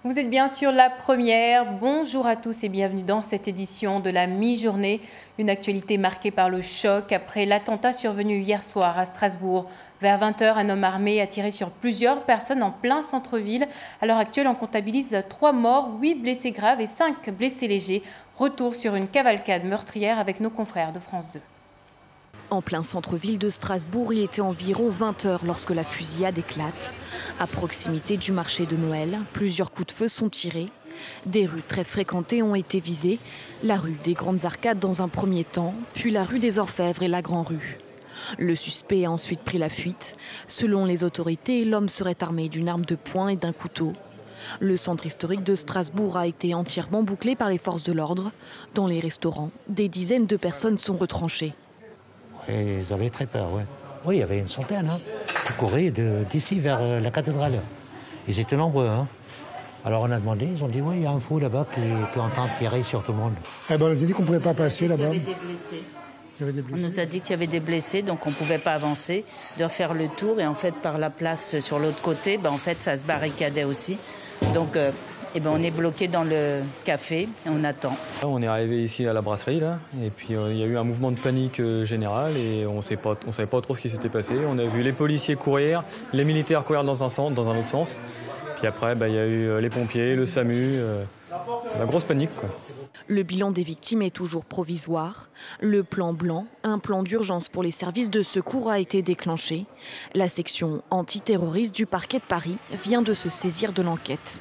Vous êtes bien sur La Première. Bonjour à tous et bienvenue dans cette édition de la mi-journée. Une actualité marquée par le choc après l'attentat survenu hier soir à Strasbourg. Vers 20 h, un homme armé a tiré sur plusieurs personnes en plein centre-ville. À l'heure actuelle, on comptabilise 3 morts, 8 blessés graves et 5 blessés légers. Retour sur une cavalcade meurtrière avec nos confrères de France 2. En plein centre-ville de Strasbourg, il était environ 20 h lorsque la fusillade éclate. À proximité du marché de Noël, plusieurs coups de feu sont tirés. Des rues très fréquentées ont été visées. La rue des Grandes Arcades dans un premier temps, puis la rue des Orfèvres et la Grand-Rue. Le suspect a ensuite pris la fuite. Selon les autorités, l'homme serait armé d'une arme de poing et d'un couteau. Le centre historique de Strasbourg a été entièrement bouclé par les forces de l'ordre. Dans les restaurants, des dizaines de personnes sont retranchées. Et ils avaient très peur, oui. Oui, il y avait une centaine qui couraient d'ici vers la cathédrale. Ils étaient nombreux. Alors on a demandé, ils ont dit oui, il y a un fou là-bas qui est en train de tirer sur tout le monde. On nous a dit qu'on ne pouvait pas passer là-bas. Il y avait des blessés. On nous a dit qu'il y avait des blessés, donc on ne pouvait pas avancer, de faire le tour. Et en fait, par la place sur l'autre côté, en fait, ça se barricadait aussi. Donc on est bloqué dans le café et on attend. On est arrivé ici à la brasserie là, et puis il y a eu un mouvement de panique général et on savait pas trop ce qui s'était passé. On a vu les policiers courir, les militaires courir dans un autre sens. Puis après, il y a eu les pompiers, le SAMU, la grosse panique, quoi. Le bilan des victimes est toujours provisoire. Le plan blanc, un plan d'urgence pour les services de secours, a été déclenché. La section antiterroriste du parquet de Paris vient de se saisir de l'enquête.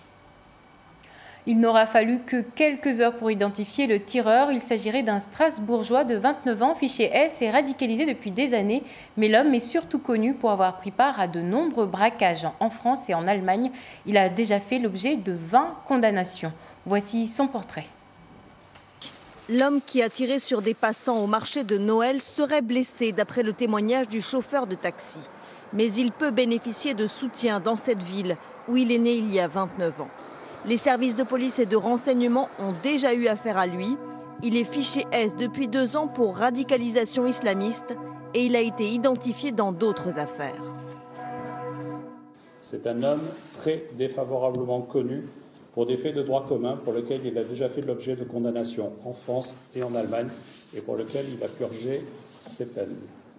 Il n'aura fallu que quelques heures pour identifier le tireur. Il s'agirait d'un Strasbourgeois de 29 ans, fiché S et radicalisé depuis des années. Mais l'homme est surtout connu pour avoir pris part à de nombreux braquages en France et en Allemagne. Il a déjà fait l'objet de 20 condamnations. Voici son portrait. L'homme qui a tiré sur des passants au marché de Noël serait blessé, d'après le témoignage du chauffeur de taxi. Mais il peut bénéficier de soutien dans cette ville où il est né il y a 29 ans. Les services de police et de renseignement ont déjà eu affaire à lui. Il est fiché S depuis 2 ans pour radicalisation islamiste et il a été identifié dans d'autres affaires. C'est un homme très défavorablement connu pour des faits de droit commun pour lesquels il a déjà fait l'objet de condamnations en France et en Allemagne et pour lesquels il a purgé ses peines.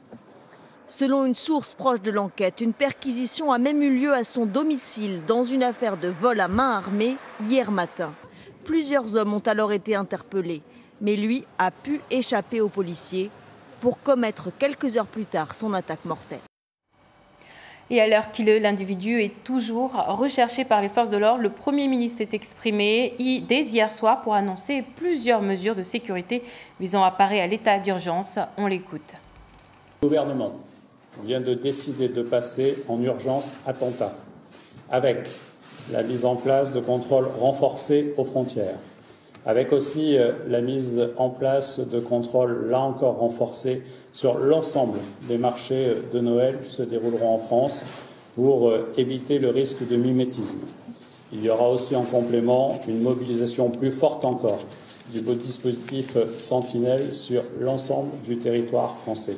Selon une source proche de l'enquête, une perquisition a même eu lieu à son domicile dans une affaire de vol à main armée hier matin. Plusieurs hommes ont alors été interpellés, mais lui a pu échapper aux policiers pour commettre quelques heures plus tard son attaque mortelle. Et à l'heure qu'il est, l'individu est toujours recherché par les forces de l'ordre. Le Premier ministre s'est exprimé dès hier soir pour annoncer plusieurs mesures de sécurité visant à parer à l'état d'urgence. On l'écoute. Le gouvernement vient de décider de passer en urgence attentat, avec la mise en place de contrôles renforcés aux frontières, avec aussi la mise en place de contrôles, là encore renforcés, sur l'ensemble des marchés de Noël qui se dérouleront en France pour éviter le risque de mimétisme. Il y aura aussi en complément une mobilisation plus forte encore du dispositif Sentinelle sur l'ensemble du territoire français.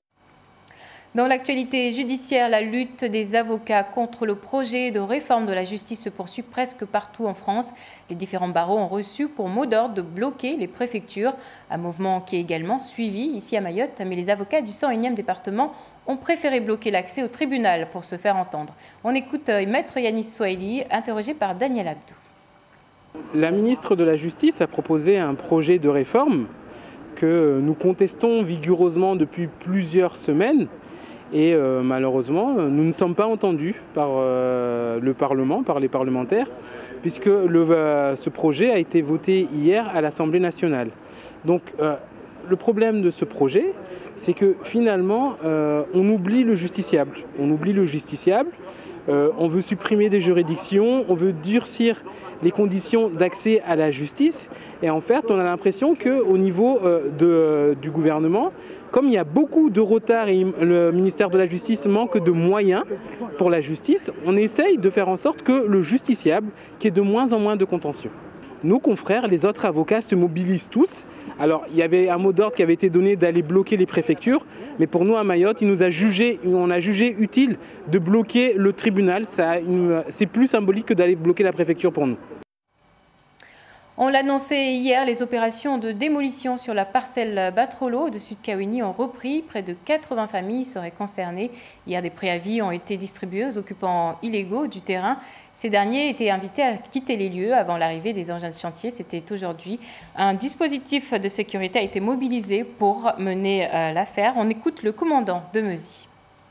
Dans l'actualité judiciaire, la lutte des avocats contre le projet de réforme de la justice se poursuit presque partout en France. Les différents barreaux ont reçu pour mot d'ordre de bloquer les préfectures, un mouvement qui est également suivi ici à Mayotte. Mais les avocats du 101e département ont préféré bloquer l'accès au tribunal pour se faire entendre. On écoute Maître Yanis Souaili, interrogé par Daniel Abdou. La ministre de la Justice a proposé un projet de réforme que nous contestons vigoureusement depuis plusieurs semaines. Et malheureusement, nous ne sommes pas entendus par le Parlement, par les parlementaires, puisque ce projet a été voté hier à l'Assemblée nationale. Donc le problème de ce projet, c'est que finalement, on oublie le justiciable. On oublie le justiciable, on veut supprimer des juridictions, on veut durcir les conditions d'accès à la justice. Et en fait, on a l'impression qu'au niveau du gouvernement, comme il y a beaucoup de retard et le ministère de la Justice manque de moyens pour la justice, on essaye de faire en sorte que le justiciable, qu'il y ait de moins en moins de contentieux. nos confrères, les autres avocats se mobilisent tous. Alors, il y avait un mot d'ordre qui avait été donné d'aller bloquer les préfectures, mais pour nous à Mayotte, on a jugé utile de bloquer le tribunal. C'est plus symbolique que d'aller bloquer la préfecture pour nous. On l'annonçait hier, les opérations de démolition sur la parcelle Batrolo au-dessus de Kawini ont repris. Près de 80 familles seraient concernées. Hier, des préavis ont été distribués aux occupants illégaux du terrain. Ces derniers étaient invités à quitter les lieux avant l'arrivée des engins de chantier. C'était aujourd'hui. Un dispositif de sécurité a été mobilisé pour mener l'affaire. On écoute le commandant de Meuzy.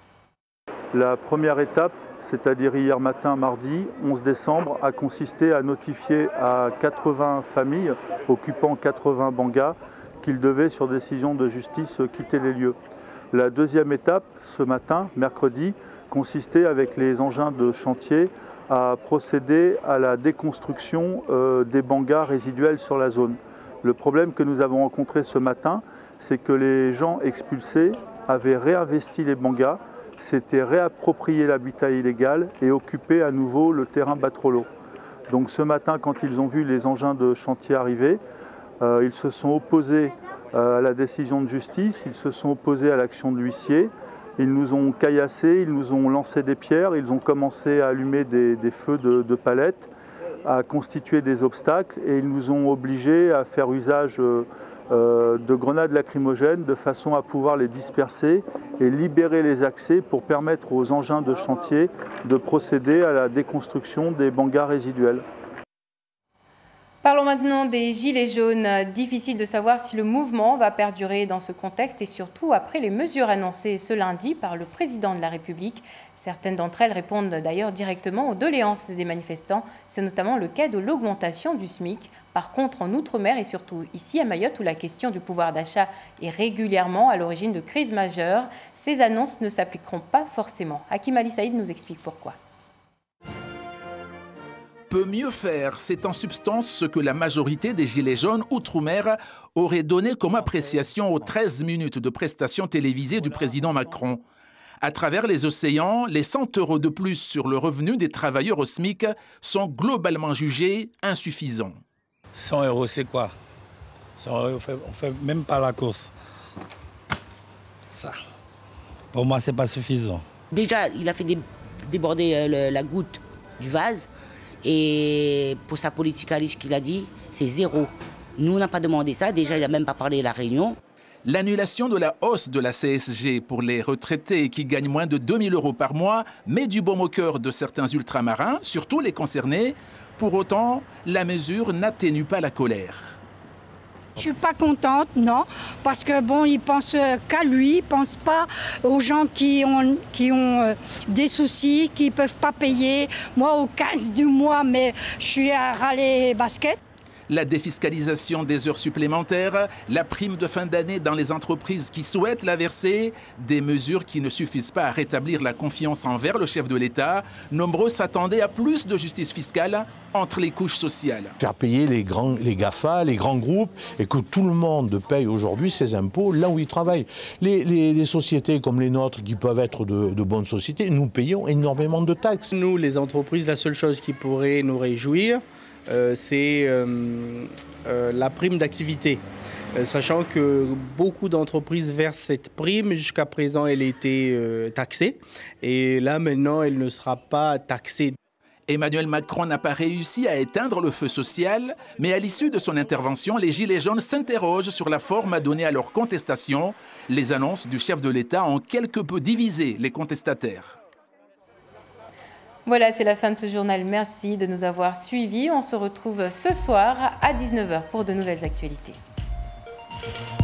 La première étape, c'est-à-dire hier matin, mardi 11 décembre, a consisté à notifier à 80 familles occupant 80 bangas qu'ils devaient, sur décision de justice, quitter les lieux. La deuxième étape, ce matin, mercredi, consistait avec les engins de chantier à procéder à la déconstruction des bangas résiduels sur la zone. Le problème que nous avons rencontré ce matin, c'est que les gens expulsés avaient réinvesti les bangas, s'étaient réapproprié l'habitat illégal et occupé à nouveau le terrain Batrolo. Donc ce matin, quand ils ont vu les engins de chantier arriver, ils se sont opposés à la décision de justice, ils se sont opposés à l'action de l'huissier, ils nous ont caillassés, ils nous ont lancé des pierres, ils ont commencé à allumer des feux de palettes, à constituer des obstacles et ils nous ont obligés à faire usage de grenades lacrymogènes de façon à pouvoir les disperser et libérer les accès pour permettre aux engins de chantier de procéder à la déconstruction des bangas résiduels. Parlons maintenant des Gilets jaunes. Difficile de savoir si le mouvement va perdurer dans ce contexte et surtout après les mesures annoncées ce lundi par le président de la République. Certaines d'entre elles répondent d'ailleurs directement aux doléances des manifestants. C'est notamment le cas de l'augmentation du SMIC. Par contre, en Outre-mer et surtout ici à Mayotte, où la question du pouvoir d'achat est régulièrement à l'origine de crises majeures, ces annonces ne s'appliqueront pas forcément. Hakim Ali Saïd nous explique pourquoi. Peut mieux faire, c'est en substance ce que la majorité des Gilets jaunes Outre-mer aurait donné comme appréciation aux 13 minutes de prestation télévisée du président Macron. À travers les océans, les 100 € de plus sur le revenu des travailleurs au SMIC sont globalement jugés insuffisants. 100 €, c'est quoi? 100 €, on fait même pas la course. Ça, pour moi, c'est pas suffisant. Déjà, il a fait déborder la goutte du vase. Et pour sa politique à riche qu'il a dit, c'est 0. Nous, on n'a pas demandé ça. Déjà, il n'a même pas parlé de la Réunion. L'annulation de la hausse de la CSG pour les retraités qui gagnent moins de 2 000 € par mois met du baume au cœur de certains ultramarins, surtout les concernés. Pour autant, la mesure n'atténue pas la colère. Je suis pas contente, non, parce que bon, il pense qu'à lui, il pense pas aux gens qui ont des soucis, qui peuvent pas payer. Moi, au 15 du mois, mais je suis à râler basket. La défiscalisation des heures supplémentaires, la prime de fin d'année dans les entreprises qui souhaitent la verser, des mesures qui ne suffisent pas à rétablir la confiance envers le chef de l'État. Nombreux s'attendaient à plus de justice fiscale entre les couches sociales. Faire payer les GAFA, les grands groupes, et que tout le monde paye aujourd'hui ses impôts là où il travaille. Les sociétés comme les nôtres, qui peuvent être de bonnes sociétés, nous payons énormément de taxes. Nous, les entreprises, la seule chose qui pourrait nous réjouir, c'est la prime d'activité. Sachant que beaucoup d'entreprises versent cette prime, jusqu'à présent elle était taxée et là maintenant elle ne sera pas taxée. Emmanuel Macron n'a pas réussi à éteindre le feu social, mais à l'issue de son intervention, les Gilets jaunes s'interrogent sur la forme à donner à leur contestation. Les annonces du chef de l'État ont quelque peu divisé les contestataires. Voilà, c'est la fin de ce journal. Merci de nous avoir suivis. On se retrouve ce soir à 19 h pour de nouvelles actualités.